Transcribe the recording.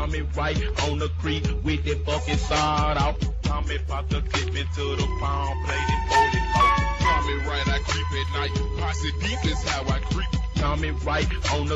Tommy right on the creek with that fucking sawed off. Tommy pop the clip into the palm plate and fold it off. Tommy right, I creep at night. Posse deep is how I creep. Tommy right on the